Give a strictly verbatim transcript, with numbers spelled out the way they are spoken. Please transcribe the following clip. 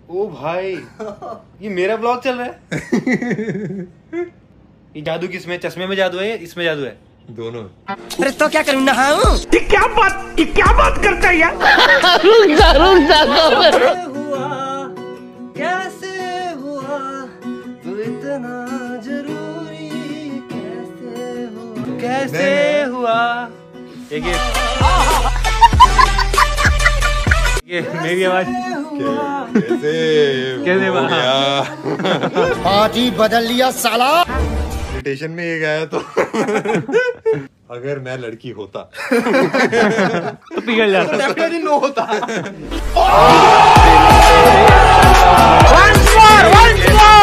ओ भाई ये मेरा ब्लॉग चल रहा है। ये जादू किसमें, चश्मे में जादू है, इसमें जादू है? दोनों। अरे तो क्या करूं, नहाऊं? ये क्या बात, ये क्या बात करता है यार? रुक जा, रुक जा, हुआ कैसे हुआ तू इतना जरूरी, कैसे हुआ कैसे हुआ? एक ये मेरी आवाज कैसे कैसे हो गया? पार्टी बदल लिया साला। मेडिटेशन में ये गया तो अगर मैं लड़की होता तो पिघल जाता, डेफिनेटली नो होता। Once more, once more.